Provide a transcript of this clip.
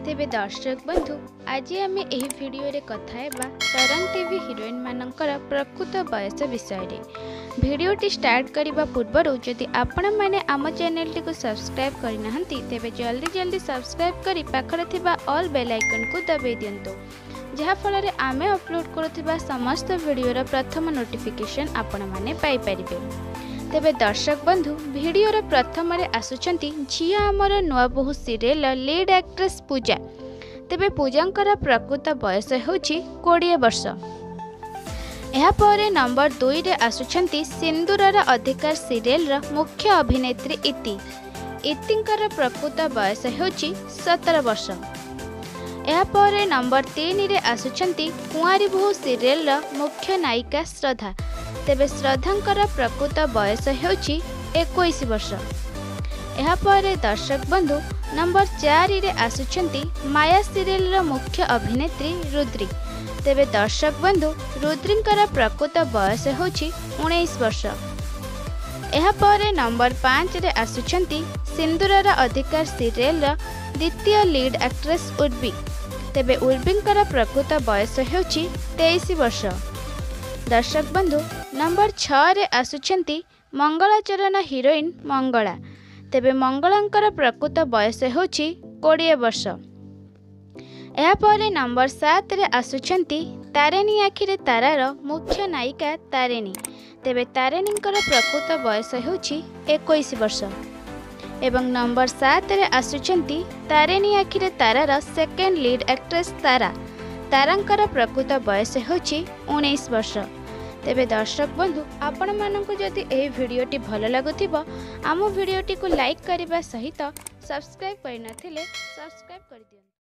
तेबे दर्शक बंधु आज आम यह भिडियो रे कथा हेबा तरंग टीवी हिरोइन मानकर प्रकृत बयस विषय रे। भिडियोटी स्टार्ट करने पूर्वर जदि आपण मैंने आम चैनल टी सब्सक्राइब करना तेबे जल्दी सब्सक्राइब करी पाखरे थिबा ऑल बेल आइकन को दबाई दियंतो जहा फल आमे अपलोड करुथिबा समस्त भिडियोर प्रथम नोटिफिकेशन आपण माने पाई परिबे। तेबे दर्शक बंधु भिडियोर प्रथम आसुचंती झिया आमर नुआ बहु सीरियल लीड एक्ट्रेस पूजा। तेबे पूजांकर प्रकृत बयस होछि 20 वर्ष। यापर नंबर 2 रे आसुचंती सिंदूरर अधिकार सीरियल मुख्य अभिनेत्री इति। इतिंकर प्रकृत बयस होछि 17 वर्ष। यापर नंबर 3 रे आसुचंती कुंवारी बहु सीरियल मुख्य नायिका श्रद्धा। तेबे श्रद्धांकर प्रकृत बयस होछि 21 वर्ष। यापर दर्शक बंधु नंबर 4 रे आसुचंती माया सीरियल मुख्य अभिनेत्री रुद्री। तेबे दर्शक बंधु रुद्रींकर प्रकृत बयस होछि 19 वर्ष। यापर नंबर 5 रे आसुचंती सिंदूरर अधिकार सीरियल द्वितीय लीड एक्ट्रेस उर्वी। तेबे उर्वींकर प्रकृत बयस होछि 23 वर्ष। दर्शक बंधु नंबर 6 रे आसुचंती मंगलाचरण हिरोइन मंगला। तेबे मंगलांकर प्रकृत बयस होछि 20 वर्ष। यापर नंबर 7 रे आसुचंती तारेणी आखिरे तारार मुख्य नायिका तारेणी। तेबे तारेणींकर प्रकृत बयस होछि 21 वर्ष। एवं नंबर 7 रे आसुचंती तारेणी आखिरे तारार सेकेंड लीड एक्ट्रेस तारा। तारांकर प्रकृत बयस होछि 19 वर्ष। तेबे दर्शक बंधु आपण मानकु जदि एही भिडियोटी भल लागुथिबो आम भिडियोटी को लाइक करबा सहित सब्सक्राइब करनथिले सब्सक्राइब कर दियंतु।